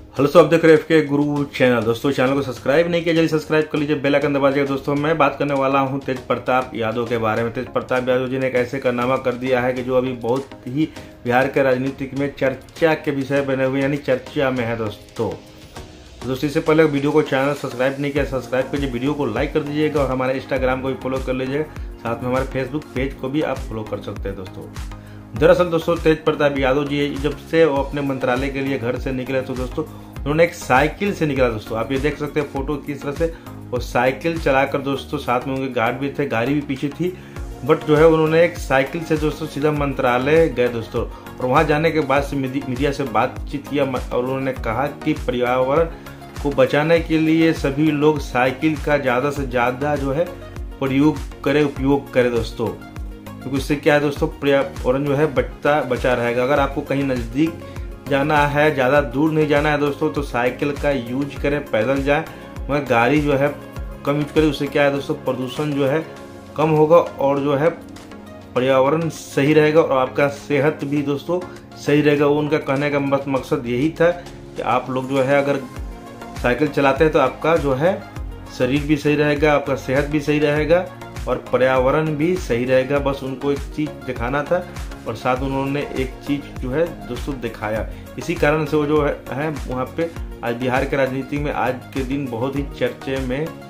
Hello दोस्तों, आप देख रहे हैं के गुरु चैनल। दोस्तों चैनल को सब्सक्राइब नहीं किया, जल्दी सब्सक्राइब कर लीजिए, बेल आइकन दबा दीजिएगा। दोस्तों मैं बात करने वाला हूं तेज प्रताप यादव के बारे में। तेज प्रताप यादव जी ने एक ऐसे कारनामा कर दिया है कि जो अभी बहुत ही बिहार के राजनीतिक में चर्चा के विषय बने हुए, यानी चर्चा में है। दोस्तों इससे पहले वीडियो को चैनल सब्सक्राइब नहीं किया, सब्सक्राइब कीजिए, वीडियो को लाइक कर दीजिएगा और हमारे इंस्टाग्राम को भी फॉलो कर लीजिएगा। साथ में हमारे फेसबुक पेज को भी आप फॉलो कर सकते हैं। दरअसल दोस्तों तेज प्रताप यादव जी जब से वो अपने मंत्रालय के लिए घर से निकले तो दोस्तों उन्होंने एक साइकिल से निकला। दोस्तों आप ये देख सकते हैं फोटो किस तरह से वो साइकिल चलाकर, दोस्तों साथ में उनके गार्ड भी थे, गाड़ी भी पीछे थी, बट जो है उन्होंने एक साइकिल से दोस्तों सीधा मंत्रालय गए दोस्तों। और वहां जाने के बाद से मीडिया से बातचीत किया और उन्होंने कहा कि पर्यावरण को बचाने के लिए सभी लोग साइकिल का ज़्यादा से ज़्यादा जो है उपयोग करें दोस्तों, क्योंकि इससे क्या है दोस्तों, पर्यावरण जो है बचा रहेगा। अगर आपको कहीं नज़दीक जाना है, ज़्यादा दूर नहीं जाना है दोस्तों, तो साइकिल का यूज करें, पैदल जाएं, मगर गाड़ी जो है कम यूज करें। उससे क्या है दोस्तों, प्रदूषण जो है कम होगा और जो है पर्यावरण सही रहेगा और आपका सेहत भी दोस्तों सही रहेगा। उनका कहने का मकसद यही था कि आप लोग जो है अगर साइकिल चलाते हैं तो आपका जो है शरीर भी सही रहेगा, आपका सेहत भी सही रहेगा और पर्यावरण भी सही रहेगा। बस उनको एक चीज़ दिखाना था और साथ उन्होंने एक चीज़ जो है दोस्तों दिखाया। इसी कारण से वो जो है वहाँ पे आज बिहार के राजनीति में आज के दिन बहुत ही चर्चे में